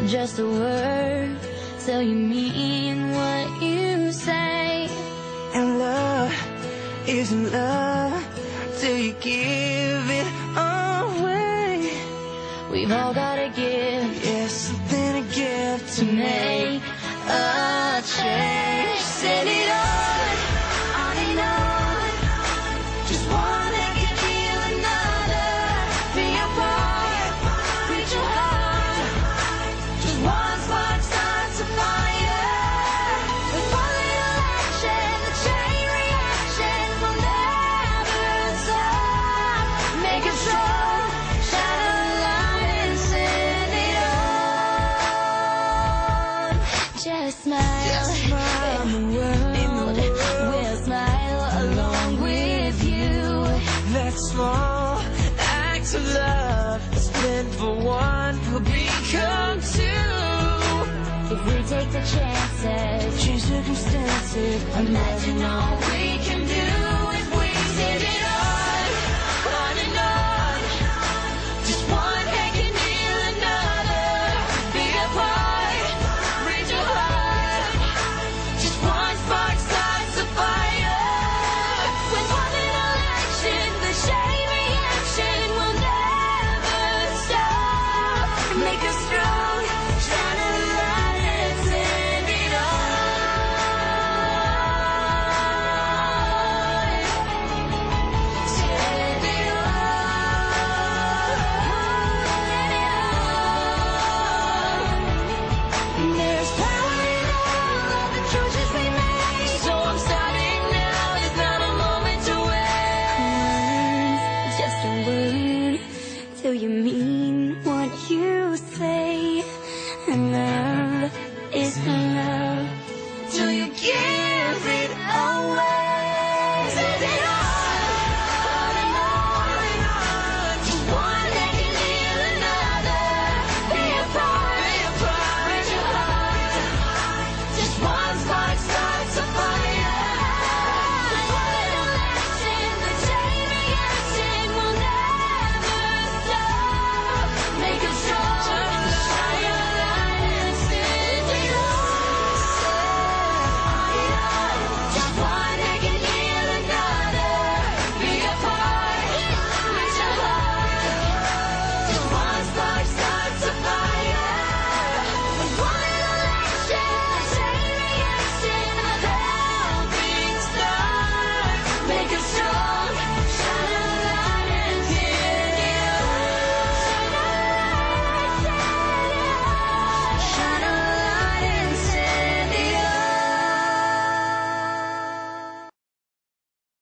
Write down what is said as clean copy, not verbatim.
just a word till you mean what you say. And love isn't love till you give it away. We've all gotta give, yeah, something to give to make a change. Send it on and on. Just one that can heal another. Be a part, reach your heart. Just one spark starts a fire. With one little action, the chain reaction will never stop. Make it strong, shine a light and send it on. Just smile, and the world will smile along with you. that small act of love. Spend for one will become two. If we take the chances, Change circumstances. imagine all we can do if we send it on and on. Just one hand can heal another. Be a part, reach your heart. Just one spark starts a fire. With one little action, the chain reaction will never stop. Make us strong, shine a light and send it on. Send it on. There's power in all of the choices we make. So I'm starting now, there's not a moment to waste. Just a word till you mean what you say. And